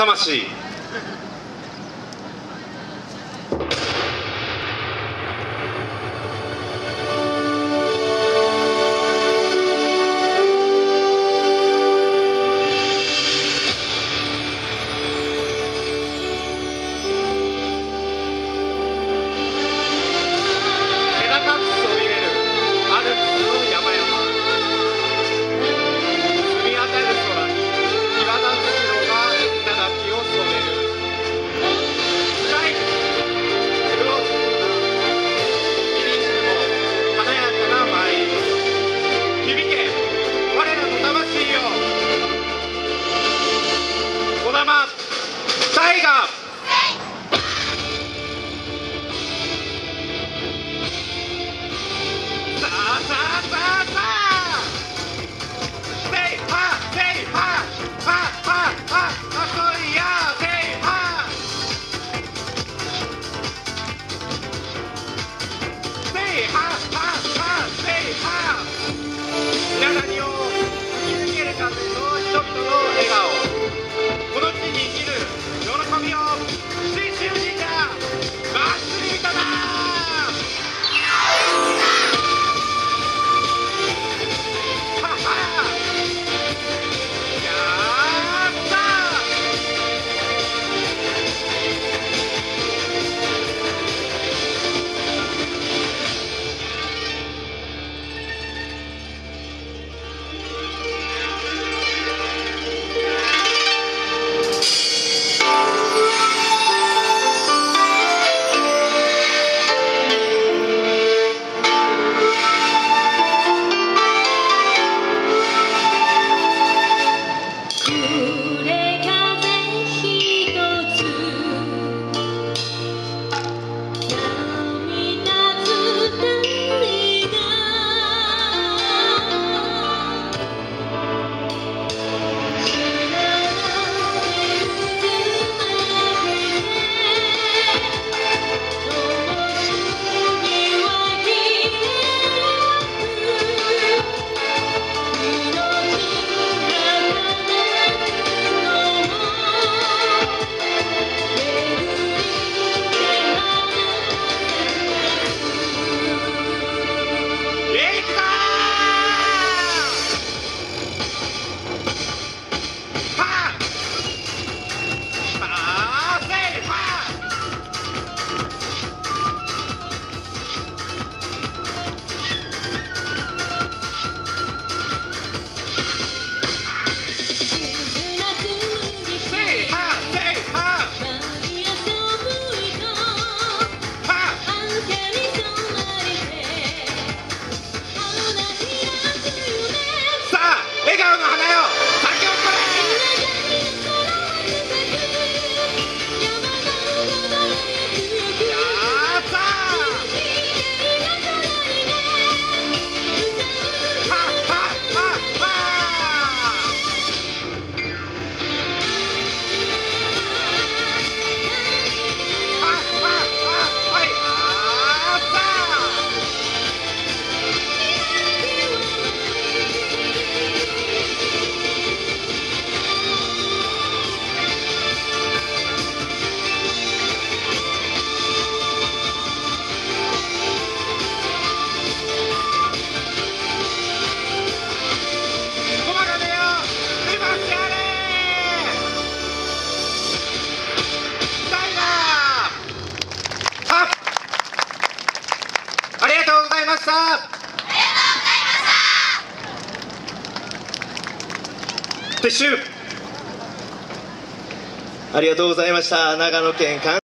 魂。タイガー。さあさあさあさあ。セイハーセイハーハーハーハーハーいやセイハー。セイハーハーハーセイハー。皆さんにを生き抜けるための人々の笑顔。この地に生きる喜びを信州神社祭り人だ。ははやった撤収。ありがとうございました。長野県